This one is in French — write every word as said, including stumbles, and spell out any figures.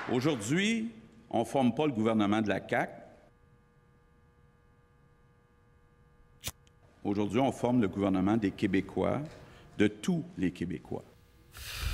Aujourd'hui, on ne forme pas le gouvernement de la C A Q. Aujourd'hui, on forme le gouvernement des Québécois, de tous les Québécois.